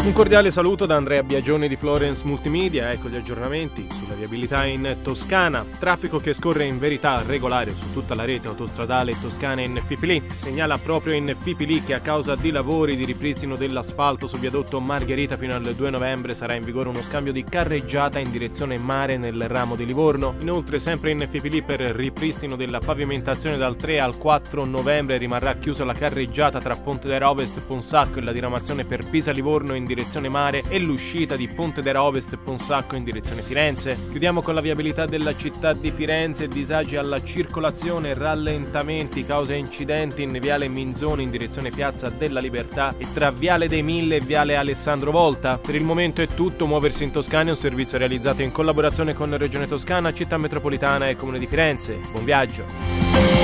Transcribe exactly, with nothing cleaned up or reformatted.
Un cordiale saluto da Andrea Biagioni di Florence Multimedia, ecco gli aggiornamenti sulla viabilità in Toscana. Traffico che scorre in verità regolare su tutta la rete autostradale toscana in F I P L I. Segnala proprio in F I P L I che a causa di lavori di ripristino dell'asfalto su viadotto Margherita fino al due novembre sarà in vigore uno scambio di carreggiata in direzione mare nel ramo di Livorno. Inoltre sempre in F I P L I per ripristino della pavimentazione dal tre al quattro novembre rimarrà chiusa la carreggiata tra Pontedera Ovest Ponsacco e la diramazione per Pisa Livorno in direzione mare e l'uscita di Pontedera Ovest Ponsacco in direzione Firenze. Chiudiamo con la viabilità della città di Firenze, disagi alla circolazione, rallentamenti causa incidenti in viale Minzoni in direzione Piazza della Libertà e tra viale dei Mille e viale Alessandro Volta. Per il momento è tutto. Muoversi in Toscana è un servizio realizzato in collaborazione con Regione Toscana, Città Metropolitana e Comune di Firenze. Buon viaggio!